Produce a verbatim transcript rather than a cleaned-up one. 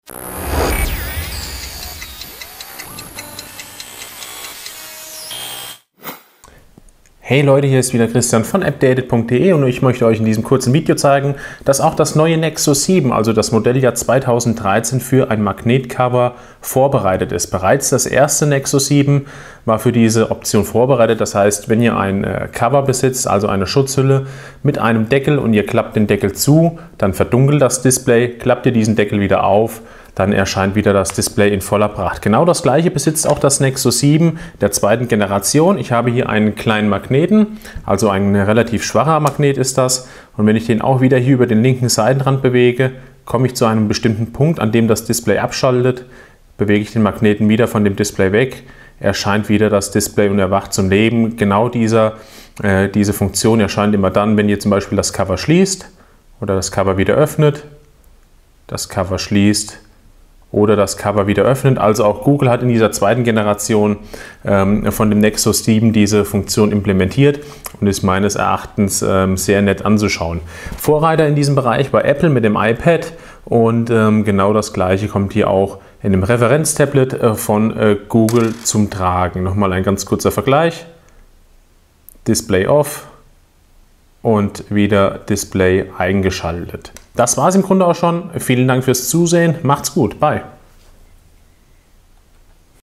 Hey Leute, hier ist wieder Christian von appdated punkt de und ich möchte euch in diesem kurzen Video zeigen, dass auch das neue Nexus sieben, also das Modelljahr zweitausenddreizehn, für ein Magnetcover vorbereitet ist. Bereits das erste Nexus sieben war für diese Option vorbereitet. Das heißt, wenn ihr ein Cover besitzt, also eine Schutzhülle mit einem Deckel und ihr klappt den Deckel zu, dann verdunkelt das Display, klappt ihr diesen Deckel wieder auf, dann erscheint wieder das Display in voller Pracht. Genau das gleiche besitzt auch das Nexus sieben der zweiten Generation. Ich habe hier einen kleinen Magneten, also ein relativ schwacher Magnet ist das. Und wenn ich den auch wieder hier über den linken Seitenrand bewege, komme ich zu einem bestimmten Punkt, an dem das Display abschaltet. Bewege ich den Magneten wieder von dem Display weg, erscheint wieder das Display und erwacht zum Leben. Genau dieser, äh, diese Funktion erscheint immer dann, wenn ihr zum Beispiel das Cover schließt oder das Cover wieder öffnet, das Cover schließt oder das Cover wieder öffnet. Also auch Google hat in dieser zweiten Generation ähm, von dem Nexus sieben diese Funktion implementiert und ist meines Erachtens ähm, sehr nett anzuschauen. Vorreiter in diesem Bereich war Apple mit dem iPad und ähm, genau das gleiche kommt hier auch in dem Referenztablet äh, von äh, Google zum Tragen. Nochmal ein ganz kurzer Vergleich. Display off und wieder Display eingeschaltet. Das war es im Grunde auch schon. Vielen Dank fürs Zusehen. Macht's gut. Bye.